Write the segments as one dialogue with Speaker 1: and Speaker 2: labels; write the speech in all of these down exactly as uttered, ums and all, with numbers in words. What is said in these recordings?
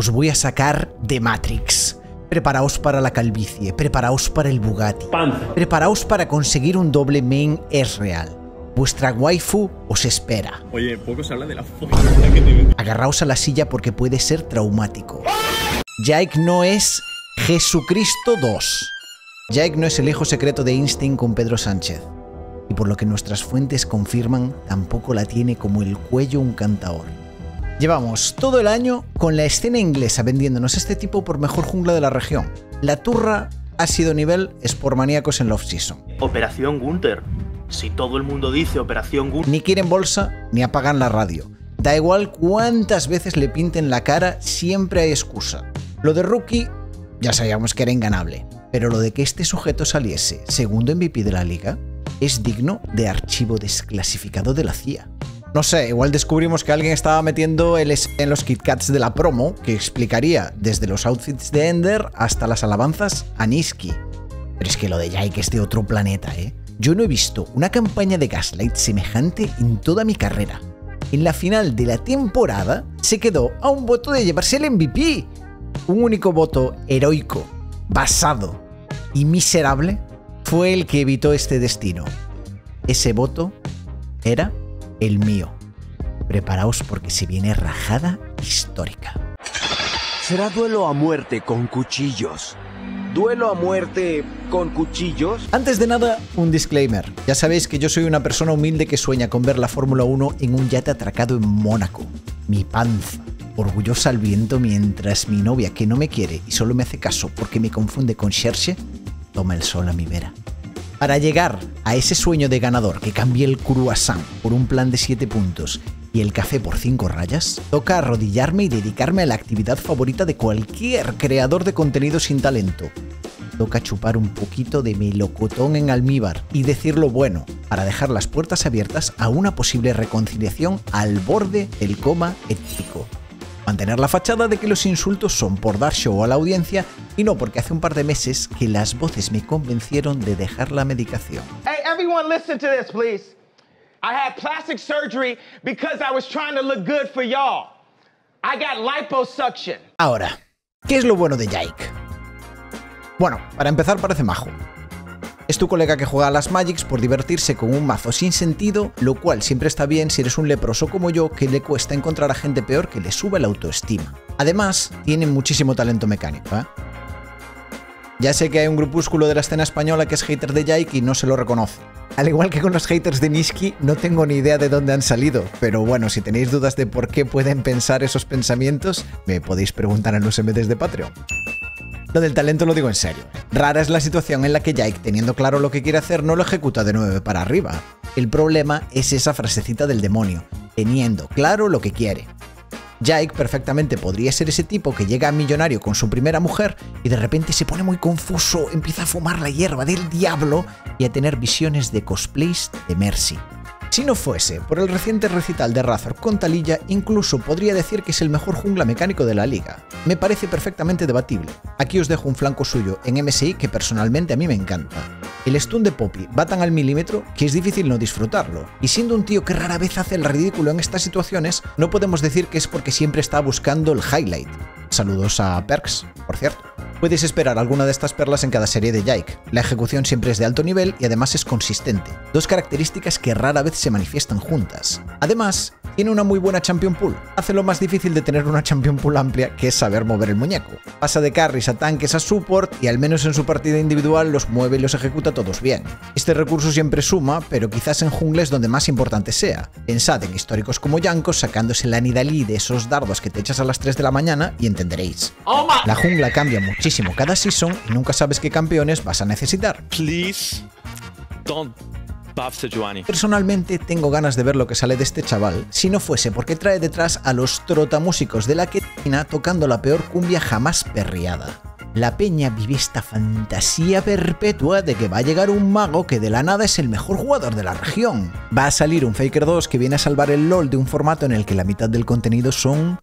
Speaker 1: Os voy a sacar de Matrix. Preparaos para la calvicie, preparaos para el Bugatti,
Speaker 2: Panza.
Speaker 1: preparaos para conseguir un doble main es real. Vuestra waifu os espera.
Speaker 2: Oye, poco se habla de la follada que te metes.
Speaker 1: Agarraos a la silla porque puede ser traumático. Jake no es Jesucristo dos. Jake no es el hijo secreto de Einstein con Pedro Sánchez. Y por lo que nuestras fuentes confirman, tampoco la tiene como el cuello un cantaor. Llevamos todo el año con la escena inglesa vendiéndonos este tipo por mejor jungla de la región. La turra ha sido nivel Sportmaníacos en la off-season.
Speaker 3: Operación Gunther. Si todo el mundo dice Operación Gunther...
Speaker 1: Ni quieren bolsa, ni apagan la radio. Da igual cuántas veces le pinten la cara, siempre hay excusa. Lo de Rookie, ya sabíamos que era inganable. Pero lo de que este sujeto saliese segundo M V P de la liga, es digno de archivo desclasificado de la C I A. No sé, igual descubrimos que alguien estaba metiendo el S en los KitKats de la promo, que explicaría desde los outfits de Ender hasta las alabanzas a Niski. Pero es que lo de Jake es de otro planeta, ¿eh? Yo no he visto una campaña de Gaslight semejante en toda mi carrera. En la final de la temporada se quedó a un voto de llevarse el M V P. Un único voto heroico, basado y miserable fue el que evitó este destino. Ese voto era el mío. Preparaos porque se viene rajada histórica.
Speaker 4: Será duelo a muerte con cuchillos. ¿Duelo a muerte con cuchillos?
Speaker 1: Antes de nada, un disclaimer. Ya sabéis que yo soy una persona humilde que sueña con ver la Fórmula uno en un yate atracado en Mónaco. Mi panza, orgullosa al viento mientras mi novia, que no me quiere y solo me hace caso porque me confunde con Xerxe, toma el sol a mi vera. Para llegar a ese sueño de ganador que cambie el croissant por un plan de siete puntos y el café por cinco rayas, toca arrodillarme y dedicarme a la actividad favorita de cualquier creador de contenido sin talento. Toca chupar un poquito de melocotón en almíbar y decir lo bueno, para dejar las puertas abiertas a una posible reconciliación al borde del coma ético. Mantener la fachada de que los insultos son por dar show a la audiencia y no porque hace un par de meses que las voces me convencieron de dejar la medicación.
Speaker 5: Hey, everyone listen to this, please. I had plastic surgery because I was trying to look good for y'all. I got liposuction.
Speaker 1: Ahora, ¿qué es lo bueno de Jake? Bueno, para empezar parece majo. Es tu colega que juega a las Magics por divertirse con un mazo sin sentido, lo cual siempre está bien si eres un leproso como yo que le cuesta encontrar a gente peor que le sube la autoestima. Además, tiene muchísimo talento mecánico, ¿eh? Ya sé que hay un grupúsculo de la escena española que es hater de Jake y no se lo reconoce. Al igual que con los haters de Niski, no tengo ni idea de dónde han salido, pero bueno, si tenéis dudas de por qué pueden pensar esos pensamientos, me podéis preguntar en los M Ds de Patreon. Lo del talento lo digo en serio. Rara es la situación en la que Jake, teniendo claro lo que quiere hacer, no lo ejecuta de nueve para arriba. El problema es esa frasecita del demonio, teniendo claro lo que quiere. Jake perfectamente podría ser ese tipo que llega a millonario con su primera mujer y de repente se pone muy confuso, empieza a fumar la hierba del diablo y a tener visiones de cosplays de Mercy. Si no fuese por el reciente recital de Razor con Taliyah, incluso podría decir que es el mejor jungla mecánico de la liga. Me parece perfectamente debatible. Aquí os dejo un flanco suyo en M S I que personalmente a mí me encanta. El stun de Poppy va tan al milímetro que es difícil no disfrutarlo. Y siendo un tío que rara vez hace el ridículo en estas situaciones, no podemos decir que es porque siempre está buscando el highlight. Saludos a Perks, por cierto. Puedes esperar alguna de estas perlas en cada serie de Jake. La ejecución siempre es de alto nivel y además es consistente. Dos características que rara vez se manifiestan juntas. Además, tiene una muy buena champion pool. Hace lo más difícil de tener una champion pool amplia, que es saber mover el muñeco. Pasa de carries a tanques a support y al menos en su partida individual los mueve y los ejecuta todos bien. Este recurso siempre suma, pero quizás en jungla es donde más importante sea. Pensad en históricos como Jankos sacándose la Nidalee de esos dardos que te echas a las tres de la mañana y entenderéis. La jungla cambia muchísimo cada season y nunca sabes qué campeones vas a necesitar.
Speaker 6: Please don't buff Sejuani.
Speaker 1: Personalmente tengo ganas de ver lo que sale de este chaval, si no fuese porque trae detrás a los trotamúsicos de la Ketina tocando la peor cumbia jamás perreada. La peña vive esta fantasía perpetua de que va a llegar un mago que de la nada es el mejor jugador de la región. Va a salir un Faker dos que viene a salvar el LoL de un formato en el que la mitad del contenido son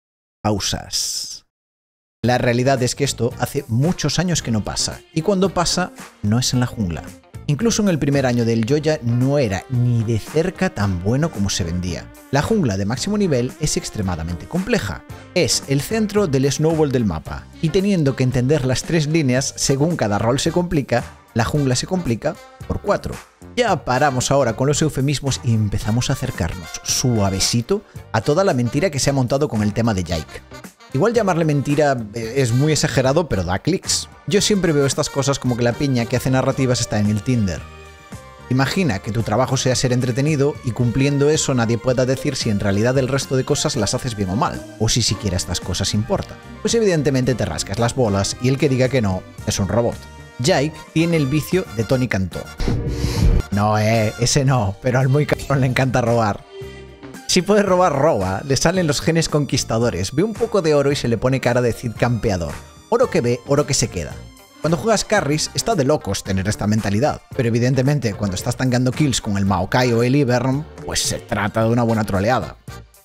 Speaker 1: pausas. La realidad es que esto hace muchos años que no pasa, y cuando pasa, no es en la jungla, Incluso en el primer año del Joya no era ni de cerca tan bueno como se vendía. La jungla de máximo nivel es extremadamente compleja. Es el centro del snowball del mapa, y teniendo que entender las tres líneas según cada rol se complica, la jungla se complica por cuatro. Ya paramos ahora con los eufemismos y empezamos a acercarnos suavecito a toda la mentira que se ha montado con el tema de Jake. Igual llamarle mentira es muy exagerado, pero da clics. Yo siempre veo estas cosas como que la piña que hace narrativas está en el Tinder. Imagina que tu trabajo sea ser entretenido y cumpliendo eso nadie pueda decir si en realidad el resto de cosas las haces bien o mal, o si siquiera estas cosas importan. Pues evidentemente te rascas las bolas y el que diga que no es un robot. Jake tiene el vicio de Tony Cantó. No, eh, ese no, pero al muy cabrón le encanta robar. Si puede robar, roba, le salen los genes conquistadores, ve un poco de oro y se le pone cara de Cid campeador. Oro que ve, oro que se queda. Cuando juegas carries, está de locos tener esta mentalidad, pero evidentemente cuando estás tangando kills con el Maokai o el Ivern, pues se trata de una buena troleada.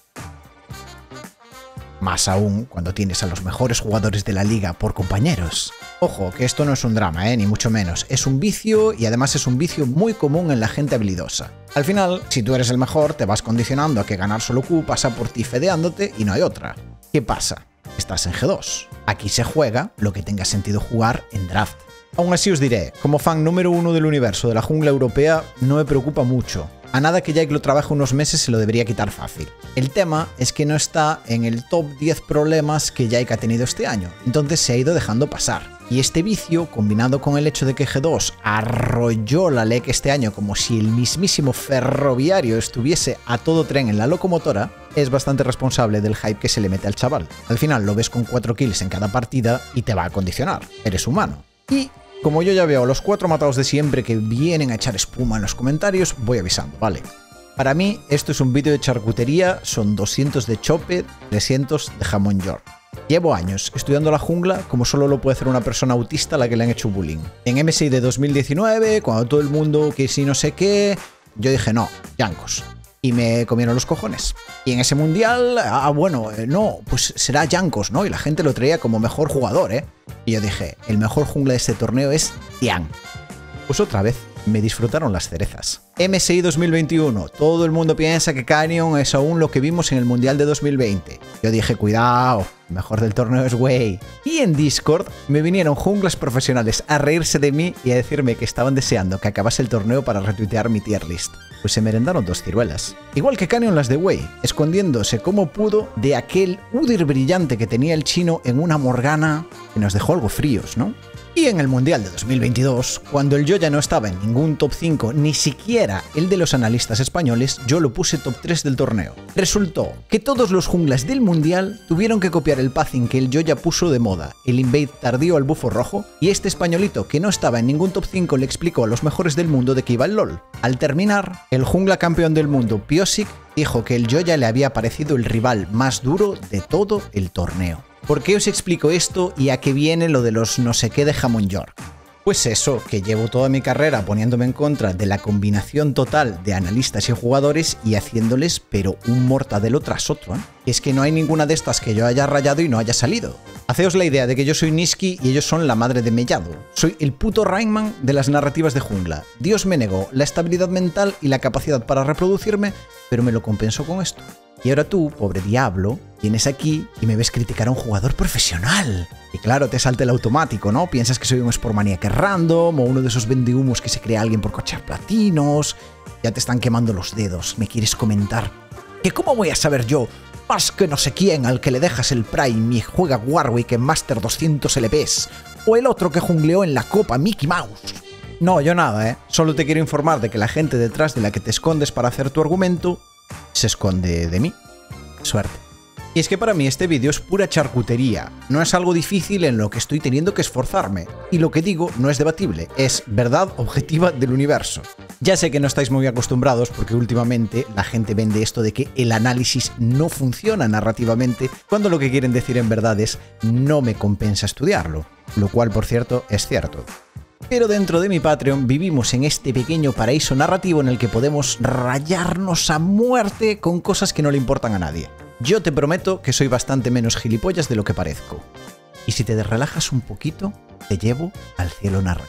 Speaker 1: Más aún cuando tienes a los mejores jugadores de la liga por compañeros. Ojo, que esto no es un drama, ¿eh? Ni mucho menos. Es un vicio y además es un vicio muy común en la gente habilidosa. Al final, si tú eres el mejor, te vas condicionando a que ganar solo Q pasa por ti fedeándote y no hay otra. ¿Qué pasa? Estás en G dos. Aquí se juega lo que tenga sentido jugar en draft. Aún así os diré, como fan número uno del universo de la jungla europea, no me preocupa mucho. A nada que Jake lo trabaje unos meses se lo debería quitar fácil. El tema es que no está en el top diez problemas que Jake ha tenido este año, entonces se ha ido dejando pasar. Y este vicio, combinado con el hecho de que G dos arrolló la L E C este año como si el mismísimo ferroviario estuviese a todo tren en la locomotora, es bastante responsable del hype que se le mete al chaval. Al final lo ves con cuatro kills en cada partida y te va a condicionar. Eres humano. Y como yo ya veo a los cuatro matados de siempre que vienen a echar espuma en los comentarios, voy avisando, ¿vale? Para mí, esto es un vídeo de charcutería, son doscientos de chope, trescientos de jamón york. Llevo años estudiando la jungla como solo lo puede hacer una persona autista a la que le han hecho bullying. En M S I de dos mil diecinueve, cuando todo el mundo que si no sé qué, yo dije no, Jankos. Y me comieron los cojones. Y en ese mundial, ah, bueno, eh, no, pues será Jankos, ¿no? Y la gente lo traía como mejor jugador, ¿eh? Y yo dije, el mejor jungla de este torneo es Tian. Pues otra vez, me disfrutaron las cerezas. M S I dos mil veintiuno, todo el mundo piensa que Canyon es aún lo que vimos en el mundial de dos mil veinte. Yo dije, cuidado, el mejor del torneo es Wei. Y en Discord me vinieron junglas profesionales a reírse de mí y a decirme que estaban deseando que acabase el torneo para retuitear mi tier list. Pues se merendaron dos ciruelas. Igual que Canyon las de Wei, escondiéndose como pudo de aquel Udyr brillante que tenía el chino en una Morgana que nos dejó algo fríos, ¿no? Y en el Mundial de dos mil veintidós, cuando el Joya no estaba en ningún top cinco, ni siquiera el de los analistas españoles, yo lo puse top tres del torneo. Resultó que todos los junglas del Mundial tuvieron que copiar el pathing que el Joya puso de moda, el invade tardío al bufo rojo, y este españolito que no estaba en ningún top cinco le explicó a los mejores del mundo de qué iba el LoL. Al terminar, el jungla campeón del mundo, Piosik, dijo que el Joya le había parecido el rival más duro de todo el torneo. ¿Por qué os explico esto y a qué viene lo de los no sé qué de jamón york? Pues eso, que llevo toda mi carrera poniéndome en contra de la combinación total de analistas y jugadores y haciéndoles pero un mortadelo tras otro, ¿eh? Es que no hay ninguna de estas que yo haya rayado y no haya salido. Haceos la idea de que yo soy Niski y ellos son la madre de Mellado. Soy el puto Rainman de las narrativas de jungla. Dios me negó la estabilidad mental y la capacidad para reproducirme, pero me lo compensó con esto. Y ahora tú, pobre diablo, vienes aquí y me ves criticar a un jugador profesional. Y claro, te salta el automático, ¿no? Piensas que soy un Sportmaniac random o uno de esos vendehumos que se crea alguien por cochar platinos. Ya te están quemando los dedos, me quieres comentar. ¿Que cómo voy a saber yo, más que no sé quién, al que le dejas el Prime y juega Warwick en Master doscientos L Ps? O el otro que jungleó en la Copa Mickey Mouse. No, yo nada, ¿eh? Solo te quiero informar de que la gente detrás de la que te escondes para hacer tu argumento se esconde de mí. Suerte. Y es que para mí este vídeo es pura charcutería, no es algo difícil en lo que estoy teniendo que esforzarme, y lo que digo no es debatible, es verdad objetiva del universo. Ya sé que no estáis muy acostumbrados porque últimamente la gente vende esto de que el análisis no funciona narrativamente, cuando lo que quieren decir en verdad es no me compensa estudiarlo, lo cual por cierto es cierto. Pero dentro de mi Patreon vivimos en este pequeño paraíso narrativo en el que podemos rayarnos a muerte con cosas que no le importan a nadie. Yo te prometo que soy bastante menos gilipollas de lo que parezco. Y si te relajas un poquito, te llevo al cielo narrativo.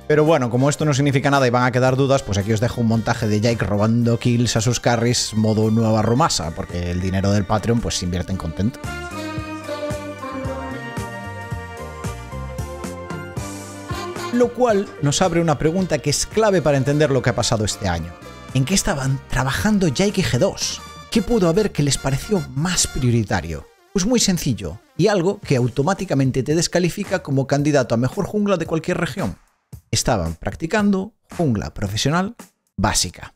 Speaker 1: Pero bueno, como esto no significa nada y van a quedar dudas, pues aquí os dejo un montaje de Jake robando kills a sus carries modo nueva romasa, porque el dinero del Patreon pues se invierte en content. Lo cual nos abre una pregunta que es clave para entender lo que ha pasado este año. ¿En qué estaban trabajando Jake y G dos? ¿Qué pudo haber que les pareció más prioritario? Pues muy sencillo, y algo que automáticamente te descalifica como candidato a mejor jungla de cualquier región. Estaban practicando jungla profesional básica.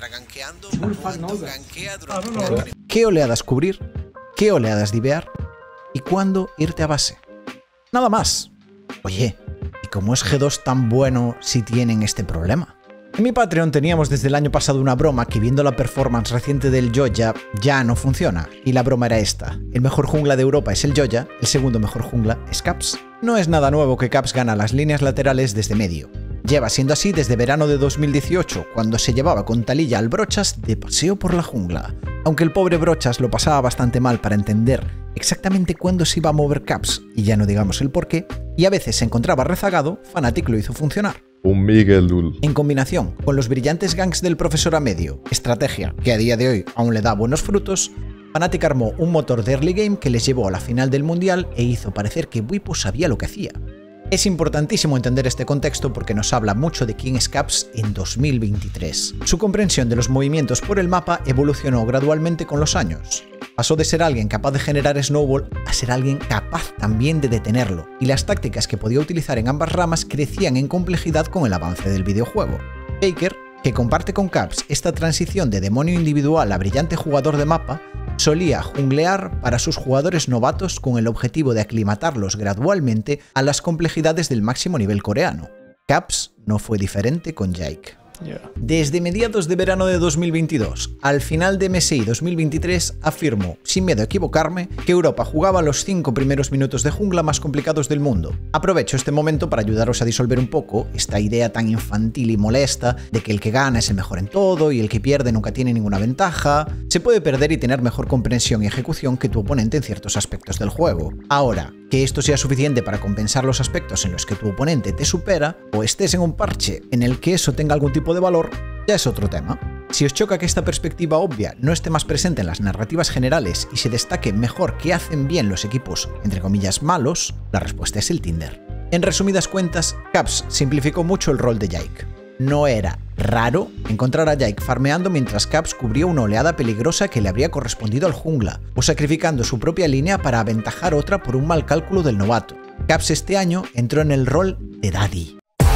Speaker 1: ¿Qué oleadas cubrir? ¿Qué oleadas divear? ¿Y cuándo irte a base? Nada más. Oye, ¿y cómo es G dos tan bueno si tienen este problema? En mi Patreon teníamos desde el año pasado una broma que, viendo la performance reciente del Joja, ya no funciona. Y la broma era esta: el mejor jungla de Europa es el Joja, el segundo mejor jungla es Caps. No es nada nuevo que Caps gana las líneas laterales desde medio. Lleva siendo así desde verano de dos mil dieciocho, cuando se llevaba con Taliyah al Brochas de paseo por la jungla. Aunque el pobre Brochas lo pasaba bastante mal para entender exactamente cuándo se iba a mover Caps, y ya no digamos el porqué, y a veces se encontraba rezagado, Fnatic lo hizo funcionar.
Speaker 7: Un Miguel Dul.
Speaker 1: En combinación con los brillantes ganks del profesor a medio, estrategia que a día de hoy aún le da buenos frutos, Fnatic armó un motor de early game que les llevó a la final del mundial e hizo parecer que Bwipo sabía lo que hacía. Es importantísimo entender este contexto porque nos habla mucho de quién es Caps en dos mil veintitrés. Su comprensión de los movimientos por el mapa evolucionó gradualmente con los años. Pasó de ser alguien capaz de generar snowball a ser alguien capaz también de detenerlo, y las tácticas que podía utilizar en ambas ramas crecían en complejidad con el avance del videojuego. Faker, que comparte con Caps esta transición de demonio individual a brillante jugador de mapa, solía junglear para sus jugadores novatos con el objetivo de aclimatarlos gradualmente a las complejidades del máximo nivel coreano. Caps no fue diferente con Jake. Yeah. Desde mediados de verano de dos mil veintidós al final de M S I dos mil veintitrés afirmo, sin miedo a equivocarme, que Europa jugaba los cinco primeros minutos de jungla más complicados del mundo. Aprovecho este momento para ayudaros a disolver un poco esta idea tan infantil y molesta de que el que gana es el mejor en todo y el que pierde nunca tiene ninguna ventaja. Se puede perder y tener mejor comprensión y ejecución que tu oponente en ciertos aspectos del juego. Ahora, que esto sea suficiente para compensar los aspectos en los que tu oponente te supera, o estés en un parche en el que eso tenga algún tipo de valor, ya es otro tema. Si os choca que esta perspectiva obvia no esté más presente en las narrativas generales y se destaque mejor qué hacen bien los equipos, entre comillas, malos, la respuesta es el Tinder. En resumidas cuentas, Caps simplificó mucho el rol de Jake. No era raro encontrar a Jake farmeando mientras Caps cubría una oleada peligrosa que le habría correspondido al jungla, o sacrificando su propia línea para aventajar otra por un mal cálculo del novato. Caps este año entró en el rol de Daddy.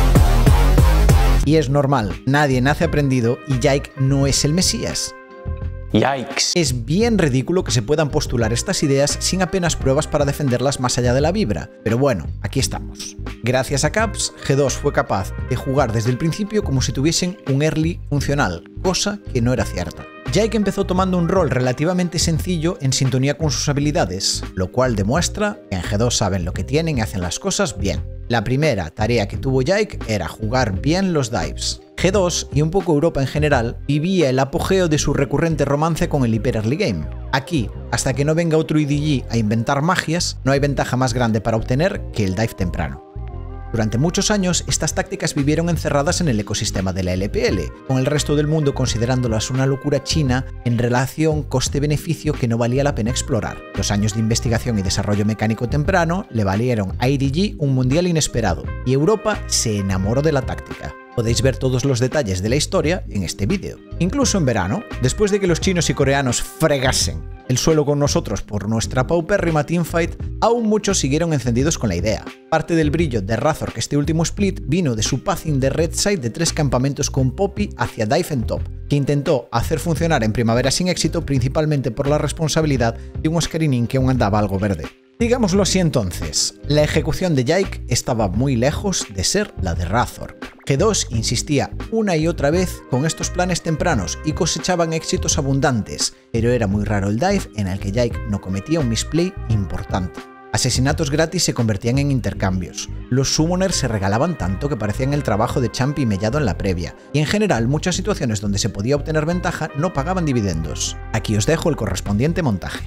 Speaker 1: Y es normal, nadie nace aprendido y Jake no es el Mesías.
Speaker 6: Yikes.
Speaker 1: Es bien ridículo que se puedan postular estas ideas sin apenas pruebas para defenderlas más allá de la vibra, pero bueno, aquí estamos. Gracias a Caps, G dos fue capaz de jugar desde el principio como si tuviesen un early funcional, cosa que no era cierta. Jake empezó tomando un rol relativamente sencillo en sintonía con sus habilidades, lo cual demuestra que en G dos saben lo que tienen y hacen las cosas bien. La primera tarea que tuvo Jake era jugar bien los dives. G dos, y un poco Europa en general, vivía el apogeo de su recurrente romance con el hiper early game. Aquí, hasta que no venga otro I D G a inventar magias, no hay ventaja más grande para obtener que el dive temprano. Durante muchos años, estas tácticas vivieron encerradas en el ecosistema de la L P L, con el resto del mundo considerándolas una locura china en relación coste-beneficio que no valía la pena explorar. Los años de investigación y desarrollo mecánico temprano le valieron a I D G un mundial inesperado, y Europa se enamoró de la táctica. Podéis ver todos los detalles de la historia en este vídeo. Incluso en verano, después de que los chinos y coreanos fregasen el suelo con nosotros por nuestra paupérrima teamfight, aún muchos siguieron encendidos con la idea. Parte del brillo de Razork este último split vino de su pathing de red side de tres campamentos con Poppy hacia dive en top, que intentó hacer funcionar en primavera sin éxito principalmente por la responsabilidad de un Oscarinin que aún andaba algo verde. Digámoslo así entonces, la ejecución de Jake estaba muy lejos de ser la de Razork. G dos insistía una y otra vez con estos planes tempranos y cosechaban éxitos abundantes, pero era muy raro el dive en el que Jake no cometía un misplay importante. Asesinatos gratis se convertían en intercambios, los summoners se regalaban tanto que parecían el trabajo de Champi mellado en la previa, y en general muchas situaciones donde se podía obtener ventaja no pagaban dividendos. Aquí os dejo el correspondiente montaje.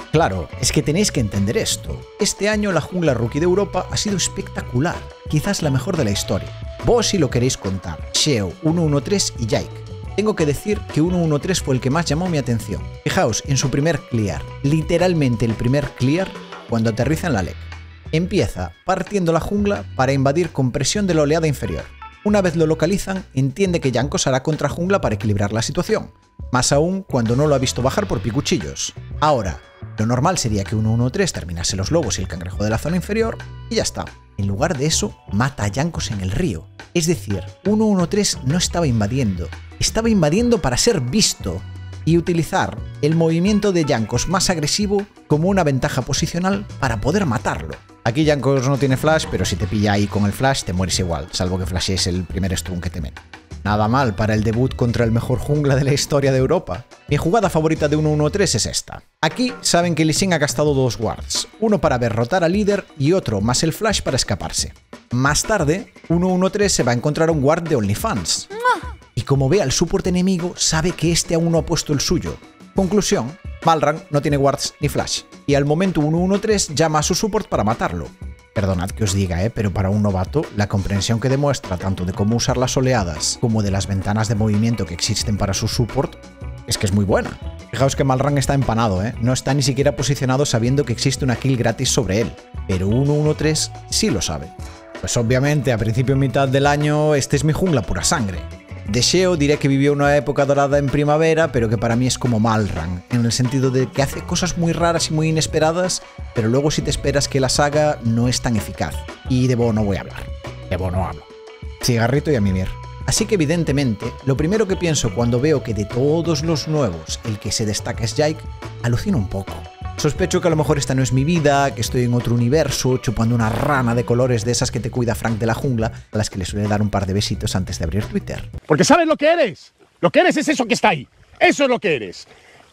Speaker 1: Claro, es que tenéis que entender esto. Este año la jungla rookie de Europa ha sido espectacular, quizás la mejor de la historia. Vos si lo queréis contar, Sheo, uno uno tres y Jake. Tengo que decir que uno uno tres fue el que más llamó mi atención. Fijaos en su primer clear, literalmente el primer clear cuando aterriza en la L E C. Empieza partiendo la jungla para invadir con presión de la oleada inferior. Una vez lo localizan, entiende que Jankos hará contra jungla para equilibrar la situación. Más aún cuando no lo ha visto bajar por picuchillos. Ahora, lo normal sería que uno uno tres terminase los lobos y el cangrejo de la zona inferior y ya está. En lugar de eso, mata a Jankos en el río. Es decir, uno uno tres no estaba invadiendo, estaba invadiendo para ser visto y utilizar el movimiento de Jankos más agresivo como una ventaja posicional para poder matarlo. Aquí Jankos no tiene flash, pero si te pilla ahí con el flash te mueres igual, salvo que flashes el primer stun que te mete. Nada mal para el debut contra el mejor jungla de la historia de Europa. Mi jugada favorita de uno uno tres es esta. Aquí saben que Lee Sin ha gastado dos wards, uno para ver rotar al líder y otro más el flash para escaparse. Más tarde, uno uno tres se va a encontrar un ward de OnlyFans. Y como ve al support enemigo, sabe que este aún no ha puesto el suyo. Conclusión, Malrang no tiene wards ni flash, y al momento uno uno tres llama a su support para matarlo. Perdonad que os diga, eh, pero para un novato, la comprensión que demuestra tanto de cómo usar las oleadas como de las ventanas de movimiento que existen para su support, es que es muy buena. Fijaos que Malrang está empanado, eh, no está ni siquiera posicionado sabiendo que existe una kill gratis sobre él, pero uno uno tres sí lo sabe. Pues obviamente, a principio y mitad del año, este es mi jungla pura sangre. De Sheo diré que vivió una época dorada en primavera, pero que para mí es como Malrang, en el sentido de que hace cosas muy raras y muy inesperadas, pero luego si te esperas que las haga no es tan eficaz. Y de Bo no voy a hablar. De Bo no hablo. Cigarrito y a mimir. Así que evidentemente, lo primero que pienso cuando veo que de todos los nuevos el que se destaca es Jake, alucino un poco. Sospecho que a lo mejor esta no es mi vida, que estoy en otro universo, chupando una rana de colores de esas que te cuida Frank de la jungla, a las que le suele dar un par de besitos antes de abrir Twitter.
Speaker 7: Porque sabes lo que eres. Lo que eres es eso que está ahí. Eso es lo que eres.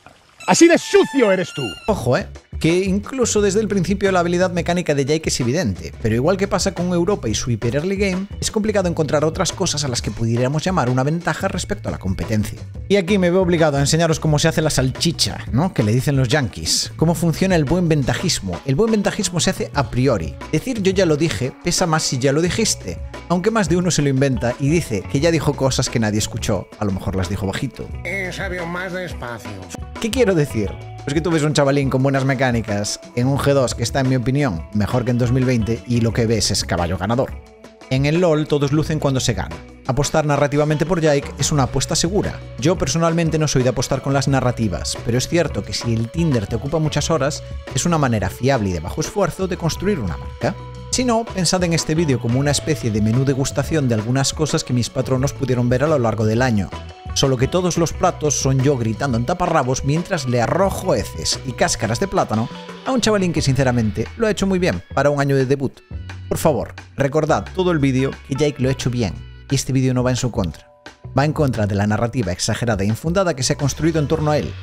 Speaker 7: Así de sucio eres tú.
Speaker 1: Ojo, eh, que incluso desde el principio la habilidad mecánica de Jake es evidente, pero igual que pasa con Europa y su hiper early game, es complicado encontrar otras cosas a las que pudiéramos llamar una ventaja respecto a la competencia. Y aquí me veo obligado a enseñaros cómo se hace la salchicha, ¿no? Que le dicen los yankees. Cómo funciona el buen ventajismo. El buen ventajismo se hace a priori. Decir yo ya lo dije pesa más si ya lo dijiste. Aunque más de uno se lo inventa y dice que ya dijo cosas que nadie escuchó. A lo mejor las dijo bajito.
Speaker 8: He sabido más despacio.
Speaker 1: ¿Qué quiero decir? Pues que tú ves un chavalín con buenas mecánicas en un G dos que está, en mi opinión, mejor que en dos mil veinte y lo que ves es caballo ganador. En el LoL todos lucen cuando se gana. Apostar narrativamente por Jake es una apuesta segura. Yo personalmente no soy de apostar con las narrativas, pero es cierto que si el Tinder te ocupa muchas horas, es una manera fiable y de bajo esfuerzo de construir una marca. Si no, pensad en este vídeo como una especie de menú degustación de algunas cosas que mis patronos pudieron ver a lo largo del año. Solo que todos los platos son yo gritando en taparrabos mientras le arrojo heces y cáscaras de plátano a un chavalín que sinceramente lo ha hecho muy bien para un año de debut. Por favor, recordad todo el vídeo que Jake lo ha hecho bien, y este vídeo no va en su contra. Va en contra de la narrativa exagerada e infundada que se ha construido en torno a él.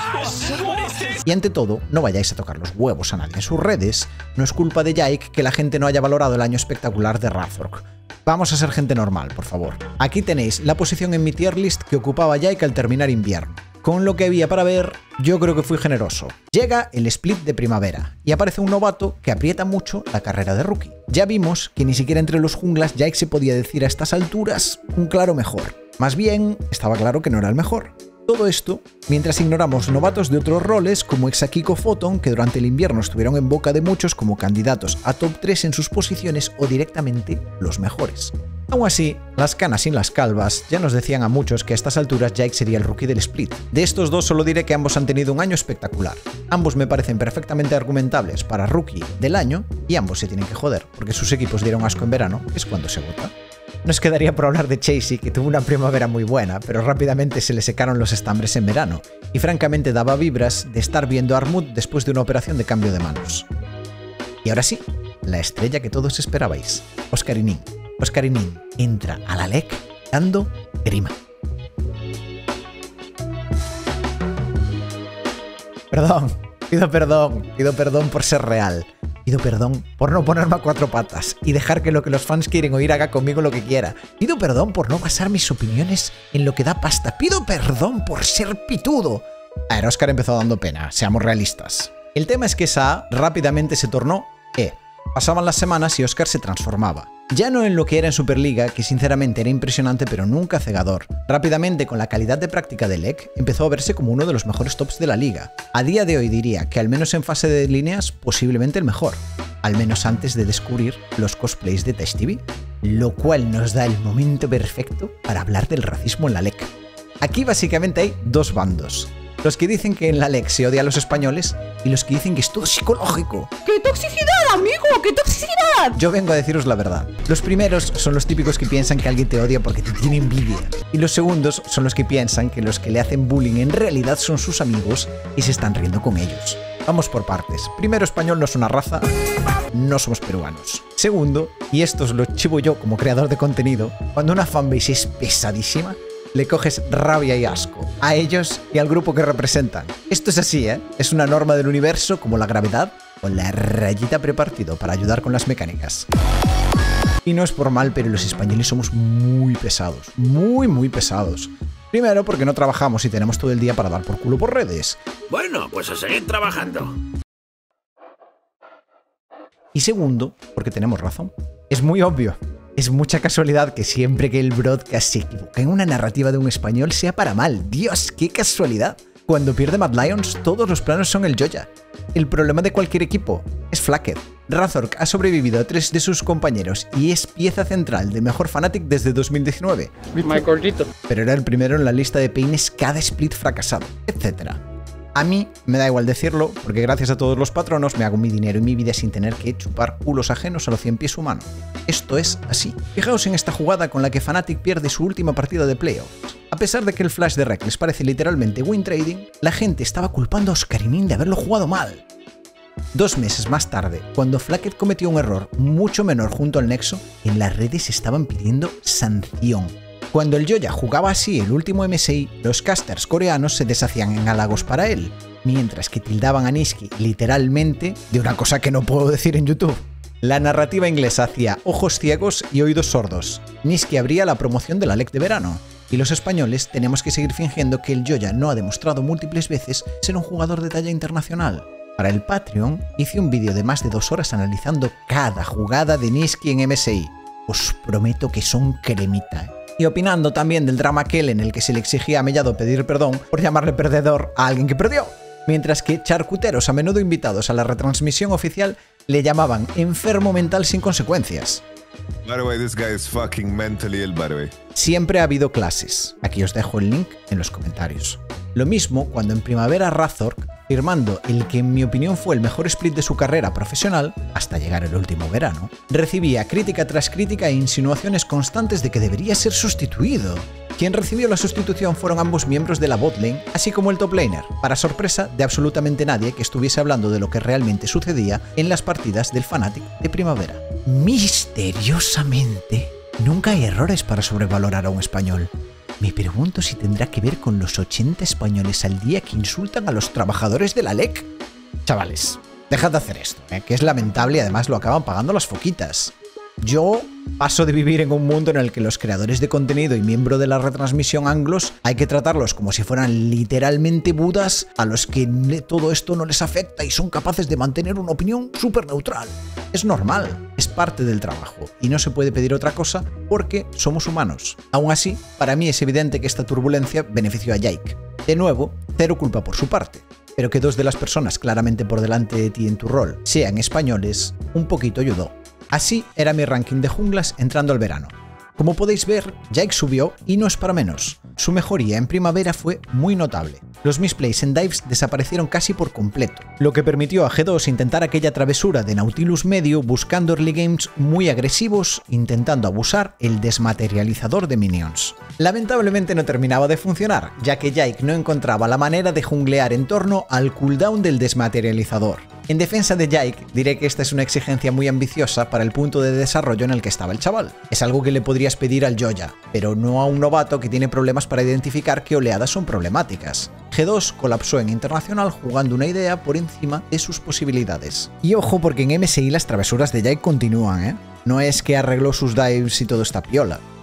Speaker 1: Y ante todo, no vayáis a tocar los huevos a nadie en sus redes. No es culpa de Jake que la gente no haya valorado el año espectacular de Razork. Vamos a ser gente normal, por favor. Aquí tenéis la posición en mi tier list que ocupaba Jake al terminar invierno. Con lo que había para ver, yo creo que fui generoso. Llega el split de primavera y aparece un novato que aprieta mucho la carrera de rookie. Ya vimos que ni siquiera entre los junglas Jake se podía decir a estas alturas un claro mejor. Más bien, estaba claro que no era el mejor. Todo esto mientras ignoramos novatos de otros roles como Exakiko Photon, que durante el invierno estuvieron en boca de muchos como candidatos a top tres en sus posiciones o directamente los mejores. Aún así, las canas sin las calvas ya nos decían a muchos que a estas alturas Jake sería el rookie del split. De estos dos solo diré que ambos han tenido un año espectacular. Ambos me parecen perfectamente argumentables para rookie del año y ambos se tienen que joder porque sus equipos dieron asco en verano, que es cuando se vota. Nos quedaría por hablar de Chasey, que tuvo una primavera muy buena, pero rápidamente se le secaron los estambres en verano, y francamente daba vibras de estar viendo a Armut después de una operación de cambio de manos. Y ahora sí, la estrella que todos esperabais, Oscarinin. Oscarinin entra a la L E C dando grima. Perdón, pido perdón, pido perdón por ser real. Pido perdón por no ponerme a cuatro patas y dejar que lo que los fans quieren oír haga conmigo lo que quiera. Pido perdón por no basar mis opiniones en lo que da pasta. Pido perdón por ser pitudo. A ver, Oscar empezó dando pena, seamos realistas. El tema es que esa A rápidamente se tornó E. Pasaban las semanas y Oscar se transformaba. Ya no en lo que era en Superliga, que sinceramente era impresionante pero nunca cegador. Rápidamente, con la calidad de práctica de Lec, empezó a verse como uno de los mejores tops de la liga. A día de hoy diría que al menos en fase de líneas, posiblemente el mejor. Al menos antes de descubrir los cosplays de Test T V. Lo cual nos da el momento perfecto para hablar del racismo en la Lec. Aquí básicamente hay dos bandos. Los que dicen que en la Lec se odia a los españoles y los que dicen que es todo psicológico.
Speaker 9: ¡Qué toxicidad, amigo! ¡Qué toxicidad!
Speaker 1: Yo vengo a deciros la verdad. Los primeros son los típicos que piensan que alguien te odia porque te tiene envidia. Y los segundos son los que piensan que los que le hacen bullying en realidad son sus amigos y se están riendo con ellos. Vamos por partes. Primero, español no es una raza, no somos peruanos. Segundo, y esto os lo chivo yo como creador de contenido, cuando una fanbase es pesadísima, le coges rabia y asco a ellos y al grupo que representan. Esto es así, ¿eh? Es una norma del universo como la gravedad o la rayita prepartido para ayudar con las mecánicas. Y no es por mal, pero los españoles somos muy pesados, muy muy pesados. Primero porque no trabajamos y tenemos todo el día para dar por culo por redes.
Speaker 10: Bueno, pues a seguir trabajando.
Speaker 1: Y segundo, porque tenemos razón. Es muy obvio. Es mucha casualidad que siempre que el broadcast se equivoca en una narrativa de un español sea para mal. ¡Dios, qué casualidad! Cuando pierde Mad Lions, todos los planos son el Joya. El problema de cualquier equipo es Flakked. Razork ha sobrevivido a tres de sus compañeros y es pieza central de mejor Fnatic desde dos mil diecinueve.
Speaker 2: My gordito.
Speaker 1: Pero era el primero en la lista de peines cada split fracasado, etcétera. A mí me da igual decirlo, porque gracias a todos los patronos me hago mi dinero y mi vida sin tener que chupar culos ajenos a los cien pies humanos. Esto es así. Fijaos en esta jugada con la que Fnatic pierde su última partida de playoffs. A pesar de que el flash de Reckless parece literalmente win trading, la gente estaba culpando a Oscarimin de haberlo jugado mal. Dos meses más tarde, cuando Flakked cometió un error mucho menor junto al Nexo, en las redes estaban pidiendo sanción. Cuando el Joya jugaba así el último M S I, los casters coreanos se deshacían en halagos para él, mientras que tildaban a Nisqy literalmente de una cosa que no puedo decir en YouTube. La narrativa inglesa hacía ojos ciegos y oídos sordos. Nisqy abría la promoción de la Lec de verano, y los españoles tenemos que seguir fingiendo que el Joya no ha demostrado múltiples veces ser un jugador de talla internacional. Para el Patreon hice un vídeo de más de dos horas analizando cada jugada de Nisqy en M S I. Os prometo que son cremita. Y opinando también del drama aquel en el que se le exigía a Mellado pedir perdón por llamarle perdedor a alguien que perdió, mientras que charcuteros a menudo invitados a la retransmisión oficial le llamaban enfermo mental sin consecuencias.
Speaker 11: By the way, this guy is fucking mentally ill, by the way.
Speaker 1: Siempre ha habido clases. Aquí os dejo el link en los comentarios. Lo mismo cuando en primavera Razork, firmando el que en mi opinión fue el mejor split de su carrera profesional, hasta llegar el último verano, recibía crítica tras crítica e insinuaciones constantes de que debería ser sustituido. Quien recibió la sustitución fueron ambos miembros de la botlane, así como el top laner, para sorpresa de absolutamente nadie que estuviese hablando de lo que realmente sucedía en las partidas del Fnatic de primavera. Misteriosamente, nunca hay errores para sobrevalorar a un español. Me pregunto si tendrá que ver con los ochenta españoles al día que insultan a los trabajadores de la Lec. Chavales, dejad de hacer esto, ¿eh? Que es lamentable y además lo acaban pagando las foquitas. Yo paso de vivir en un mundo en el que los creadores de contenido y miembros de la retransmisión anglos hay que tratarlos como si fueran literalmente budas a los que todo esto no les afecta y son capaces de mantener una opinión súper neutral. Es normal, es parte del trabajo y no se puede pedir otra cosa porque somos humanos. Aún así, para mí es evidente que esta turbulencia benefició a Jake. De nuevo, cero culpa por su parte. Pero que dos de las personas claramente por delante de ti en tu rol sean españoles, un poquito ayudó. Así era mi ranking de junglas entrando al verano. Como podéis ver, Jake subió y no es para menos. Su mejoría en primavera fue muy notable. Los misplays en dives desaparecieron casi por completo, lo que permitió a G dos intentar aquella travesura de Nautilus medio buscando early games muy agresivos, intentando abusar el desmaterializador de minions. Lamentablemente no terminaba de funcionar, ya que Jake no encontraba la manera de junglear en torno al cooldown del desmaterializador. En defensa de Jake, diré que esta es una exigencia muy ambiciosa para el punto de desarrollo en el que estaba el chaval. Es algo que le podrías pedir al Joya, pero no a un novato que tiene problemas para identificar qué oleadas son problemáticas. G dos colapsó en Internacional jugando una idea por encima de sus posibilidades. Y ojo porque en M S I las travesuras de Jake continúan, ¿eh? No es que arregló sus dives y todo está piola.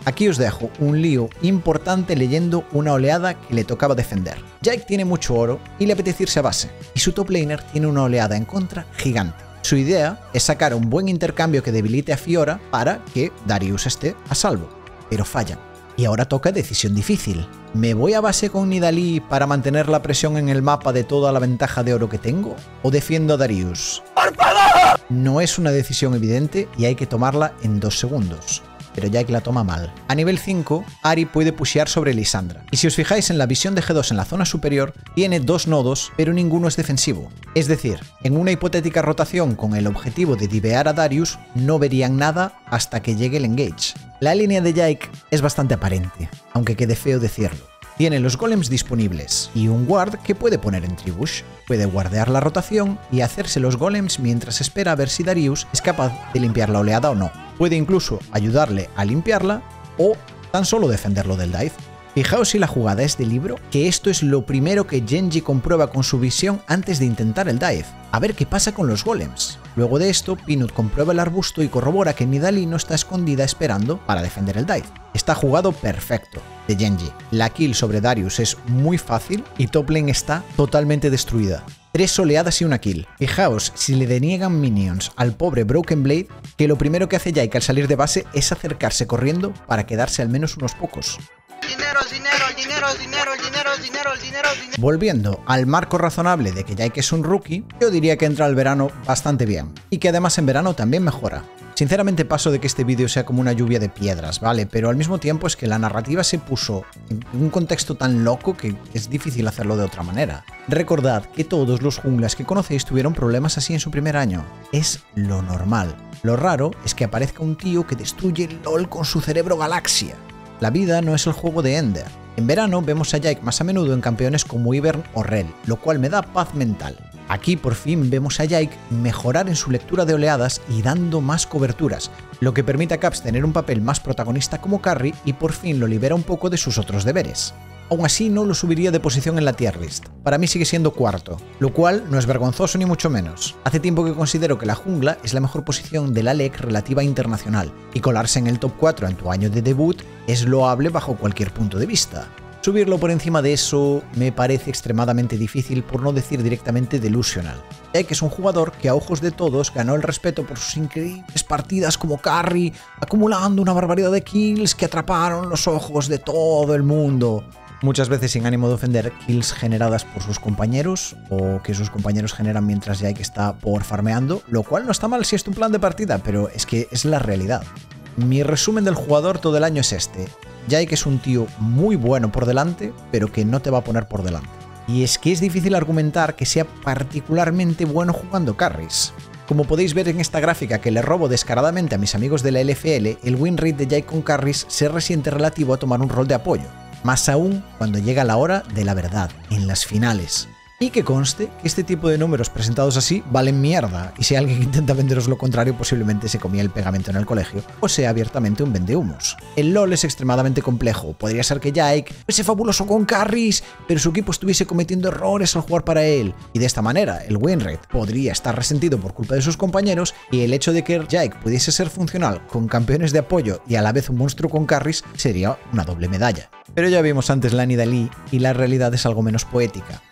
Speaker 1: Aquí os dejo un lío importante leyendo una oleada que le tocaba defender. Jake tiene mucho oro y le apetece irse a base, y su top laner tiene una oleada en contra gigante. Su idea es sacar un buen intercambio que debilite a Fiora para que Darius esté a salvo, pero fallan. Y ahora toca decisión difícil. ¿Me voy a base con Nidalee para mantener la presión en el mapa de toda la ventaja de oro que tengo? ¿O defiendo a Darius? ¡Por favor! No es una decisión evidente y hay que tomarla en dos segundos. Pero Jake la toma mal. A nivel cinco, Ahri puede pushear sobre Lissandra. Y si os fijáis en la visión de G dos en la zona superior, tiene dos nodos, pero ninguno es defensivo. Es decir, en una hipotética rotación con el objetivo de divear a Darius, no verían nada hasta que llegue el engage. La línea de Jake es bastante aparente, aunque quede feo decirlo. Tiene los golems disponibles y un ward que puede poner en tribush. Puede guardear la rotación y hacerse los golems mientras espera a ver si Darius es capaz de limpiar la oleada o no. Puede incluso ayudarle a limpiarla o tan solo defenderlo del dive. Fijaos si la jugada es de libro, que esto es lo primero que Genji comprueba con su visión antes de intentar el dive. A ver qué pasa con los golems. Luego de esto, Peanut comprueba el arbusto y corrobora que Nidalee no está escondida esperando para defender el dive. Está jugado perfecto de Genji. La kill sobre Darius es muy fácil y top lane está totalmente destruida. Tres oleadas y una kill. Fijaos si le deniegan minions al pobre Broken Blade, que lo primero que hace Jake al salir de base es acercarse corriendo para quedarse al menos unos pocos.
Speaker 12: Dinero, dinero, dinero, dinero, dinero, dinero, dinero, dinero.
Speaker 1: Volviendo al marco razonable de que Jake es un rookie, yo diría que entra al verano bastante bien, y que además en verano también mejora. Sinceramente paso de que este vídeo sea como una lluvia de piedras, ¿vale? Pero al mismo tiempo es que la narrativa se puso en un contexto tan loco que es difícil hacerlo de otra manera. Recordad que todos los junglas que conocéis tuvieron problemas así en su primer año. Es lo normal. Lo raro es que aparezca un tío que destruye el LoL con su cerebro galaxia. La vida no es el juego de Ender. En verano vemos a Jake más a menudo en campeones como Ivern o Rell, lo cual me da paz mental. Aquí por fin vemos a Jake mejorar en su lectura de oleadas y dando más coberturas, lo que permite a Caps tener un papel más protagonista como carry y por fin lo libera un poco de sus otros deberes. Aún así no lo subiría de posición en la tier list. Para mí sigue siendo cuarto, lo cual no es vergonzoso ni mucho menos. Hace tiempo que considero que la jungla es la mejor posición de la L E C relativa internacional, y colarse en el top cuatro en tu año de debut es loable bajo cualquier punto de vista. Subirlo por encima de eso me parece extremadamente difícil, por no decir directamente delusional. Jake es un jugador que a ojos de todos ganó el respeto por sus increíbles partidas como carry, acumulando una barbaridad de kills que atraparon los ojos de todo el mundo. Muchas veces sin ánimo de ofender, kills generadas por sus compañeros o que sus compañeros generan mientras Jake está por farmeando, lo cual no está mal si es tu plan de partida, pero es que es la realidad. Mi resumen del jugador todo el año es este. Jake es un tío muy bueno por delante, pero que no te va a poner por delante. Y es que es difícil argumentar que sea particularmente bueno jugando carries. Como podéis ver en esta gráfica que le robo descaradamente a mis amigos de la L F L, el win rate de Jake con carries se resiente relativo a tomar un rol de apoyo. Más aún cuando llega la hora de la verdad, en las finales. Y que conste que este tipo de números presentados así valen mierda, y si alguien intenta venderos lo contrario posiblemente se comía el pegamento en el colegio, o sea abiertamente un vendehumos. El LoL es extremadamente complejo, podría ser que Jake fuese fabuloso con carries, pero su equipo estuviese cometiendo errores al jugar para él, y de esta manera el win rate podría estar resentido por culpa de sus compañeros, y el hecho de que Jake pudiese ser funcional con campeones de apoyo y a la vez un monstruo con carries sería una doble medalla. Pero ya vimos antes la Nidalee, y la realidad es algo menos poética.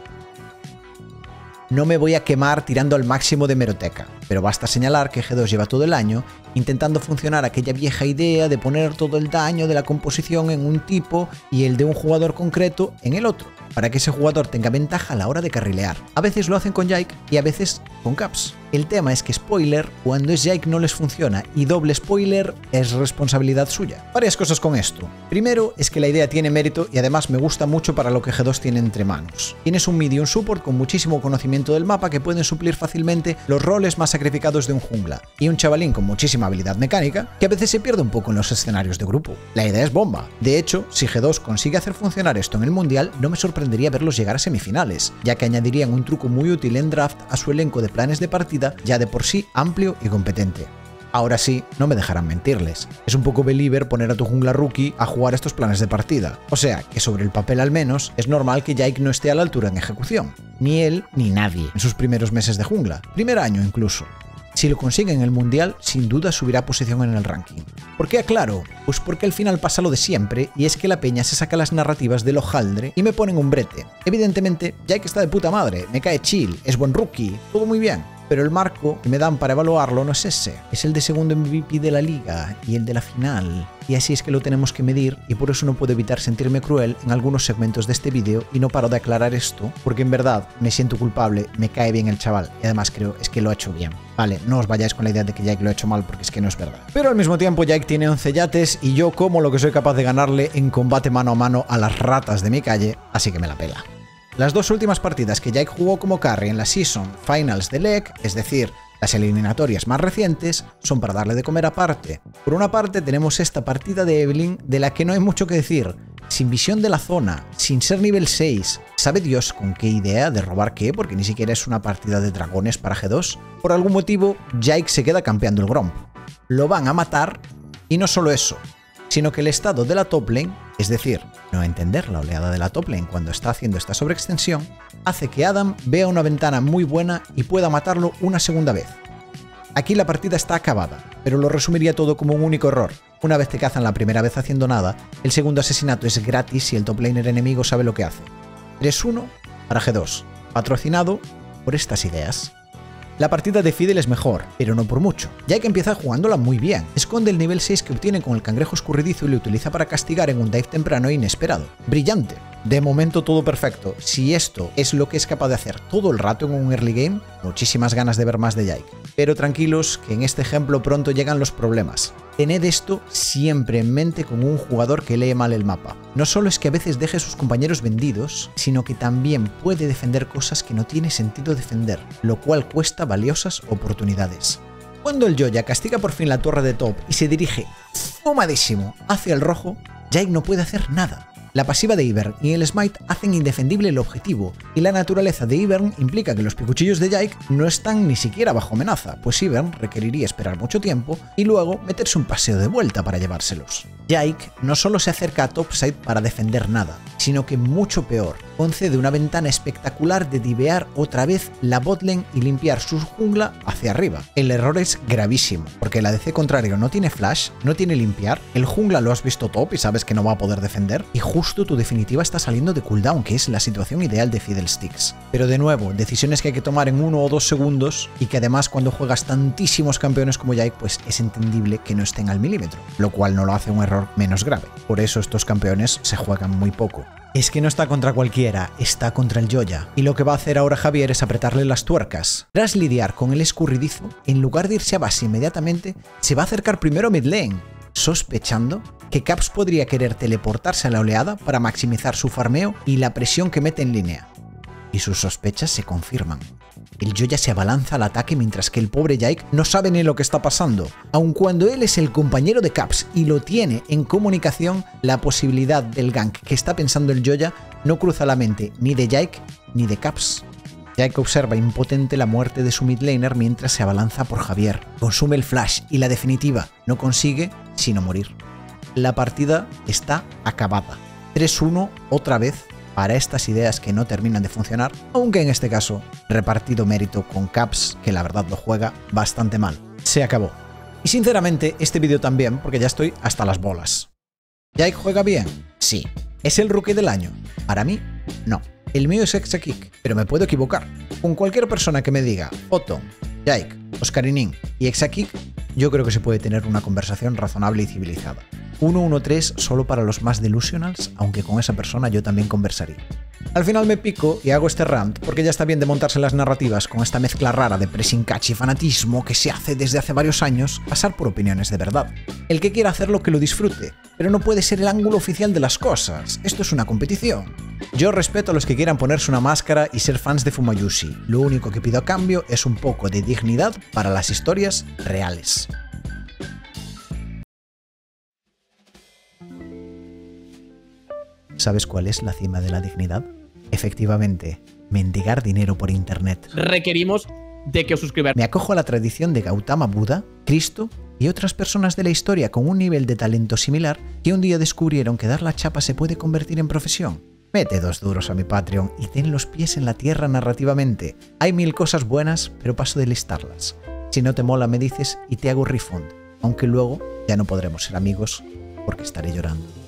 Speaker 1: No me voy a quemar tirando al máximo de meroteca, pero basta señalar que G dos lleva todo el año intentando funcionar aquella vieja idea de poner todo el daño de la composición en un tipo y el de un jugador concreto en el otro, para que ese jugador tenga ventaja a la hora de carrilear. A veces lo hacen con Jake y a veces con Caps. El tema es que spoiler, cuando es Jake no les funciona, y doble spoiler es responsabilidad suya. Varias cosas con esto. Primero es que la idea tiene mérito y además me gusta mucho para lo que G dos tiene entre manos. Tienes un mid y un support con muchísimo conocimiento del mapa que pueden suplir fácilmente los roles más sacrificados de un jungla, y un chavalín con muchísima habilidad mecánica que a veces se pierde un poco en los escenarios de grupo. La idea es bomba. De hecho, si G dos consigue hacer funcionar esto en el mundial, no me sorprendería verlos llegar a semifinales, ya que añadirían un truco muy útil en draft a su elenco de planes de partida ya de por sí amplio y competente. Ahora sí, no me dejarán mentirles. Es un poco believer poner a tu jungla rookie a jugar estos planes de partida. O sea, que sobre el papel al menos, es normal que Jake no esté a la altura en ejecución. Ni él, ni nadie, en sus primeros meses de jungla. Primer año incluso. Si lo consigue en el Mundial, sin duda subirá posición en el ranking. ¿Por qué aclaro? Pues porque al final pasa lo de siempre, y es que la peña se saca las narrativas del hojaldre y me ponen un brete. Evidentemente, Jake está de puta madre, me cae chill, es buen rookie, todo muy bien. Pero el marco que me dan para evaluarlo no es ese, es el de segundo M V P de la liga y el de la final. Y así es que lo tenemos que medir, y por eso no puedo evitar sentirme cruel en algunos segmentos de este vídeo, y no paro de aclarar esto, porque en verdad me siento culpable, me cae bien el chaval, y además creo es que lo ha hecho bien. Vale, no os vayáis con la idea de que Jake lo ha hecho mal, porque es que no es verdad. Pero al mismo tiempo Jake tiene once yates, y yo como lo que soy capaz de ganarle en combate mano a mano a las ratas de mi calle, así que me la pela. Las dos últimas partidas que Jake jugó como carry en la Season Finals de L E C, es decir, las eliminatorias más recientes, son para darle de comer aparte. Por una parte tenemos esta partida de Evelynn de la que no hay mucho que decir, sin visión de la zona, sin ser nivel seis, sabe Dios con qué idea de robar qué, porque ni siquiera es una partida de dragones para G dos. Por algún motivo, Jake se queda campeando el Gromp. Lo van a matar, y no solo eso, sino que el estado de la top lane, es decir, no entender la oleada de la top lane cuando está haciendo esta sobreextensión, hace que Adam vea una ventana muy buena y pueda matarlo una segunda vez. Aquí la partida está acabada, pero lo resumiría todo como un único error. Una vez te cazan la primera vez haciendo nada, el segundo asesinato es gratis si el top laner enemigo sabe lo que hace. tres uno para G dos, patrocinado por estas ideas. La partida de Fidel es mejor, pero no por mucho, ya que empieza jugándola muy bien. Esconde el nivel seis que obtiene con el cangrejo escurridizo y lo utiliza para castigar en un dive temprano e inesperado. Brillante. De momento todo perfecto. Si esto es lo que es capaz de hacer todo el rato en un early game, muchísimas ganas de ver más de Jake. Pero tranquilos, que en este ejemplo pronto llegan los problemas. Tened esto siempre en mente con un jugador que lee mal el mapa. No solo es que a veces deje a sus compañeros vendidos, sino que también puede defender cosas que no tiene sentido defender, lo cual cuesta valiosas oportunidades. Cuando el Joya castiga por fin la torre de top y se dirige fumadísimo hacia el rojo, Jake no puede hacer nada. La pasiva de Ivern y el Smite hacen indefendible el objetivo, y la naturaleza de Ivern implica que los picuchillos de Jake no están ni siquiera bajo amenaza, pues Ivern requeriría esperar mucho tiempo y luego meterse un paseo de vuelta para llevárselos. Jake no solo se acerca a topside para defender nada, sino que mucho peor, concede una ventana espectacular de divear otra vez la botlane y limpiar su jungla hacia arriba. El error es gravísimo, porque el A D C contrario no tiene flash, no tiene limpiar, el jungla lo has visto top y sabes que no va a poder defender, y justo Justo tu definitiva está saliendo de cooldown, que es la situación ideal de Fiddlesticks. Pero de nuevo, decisiones que hay que tomar en uno o dos segundos, y que además cuando juegas tantísimos campeones como Jake, pues es entendible que no estén al milímetro, lo cual no lo hace un error menos grave. Por eso estos campeones se juegan muy poco. Es que no está contra cualquiera, está contra el Joya, y lo que va a hacer ahora Javier es apretarle las tuercas. Tras lidiar con el escurridizo, en lugar de irse a base inmediatamente, se va a acercar primero a mid lane, sospechando que Caps podría querer teleportarse a la oleada para maximizar su farmeo y la presión que mete en línea. Y sus sospechas se confirman. El Joya se abalanza al ataque mientras que el pobre Jake no sabe ni lo que está pasando. Aun cuando él es el compañero de Caps y lo tiene en comunicación, la posibilidad del gank que está pensando el Joya no cruza la mente ni de Jake ni de Caps. Jake observa impotente la muerte de su mid laner mientras se abalanza por Javier. Consume el flash y la definitiva no consigue sino morir. La partida está acabada. tres uno otra vez para estas ideas que no terminan de funcionar, aunque en este caso repartido mérito con Caps, que la verdad lo juega bastante mal. Se acabó. Y sinceramente este vídeo también, porque ya estoy hasta las bolas. ¿Jake juega bien? Sí. ¿Es el rookie del año? Para mí, no. El mío es Exakick, pero me puedo equivocar. Con cualquier persona que me diga Photon, Jake, Oscarinin y Exakick, yo creo que se puede tener una conversación razonable y civilizada. uno uno tres solo para los más delusionals, aunque con esa persona yo también conversaría. Al final me pico y hago este rant porque ya está bien de montarse las narrativas con esta mezcla rara de pressing catch y fanatismo que se hace desde hace varios años pasar por opiniones de verdad. El que quiera hacerlo que lo disfrute, pero no puede ser el ángulo oficial de las cosas. Esto es una competición. Yo respeto a los que quieran ponerse una máscara y ser fans de Fumayushi. Lo único que pido a cambio es un poco de dignidad para las historias reales. ¿Sabes cuál es la cima de la dignidad? Efectivamente, mendigar dinero por internet.
Speaker 13: Requerimos de que os suscribáis.
Speaker 1: Me acojo a la tradición de Gautama Buda, Cristo y otras personas de la historia con un nivel de talento similar que un día descubrieron que dar la chapa se puede convertir en profesión. Mete dos duros a mi Patreon y ten los pies en la tierra narrativamente. Hay mil cosas buenas, pero paso de listarlas. Si no te mola me dices y te hago refund, aunque luego ya no podremos ser amigos porque estaré llorando.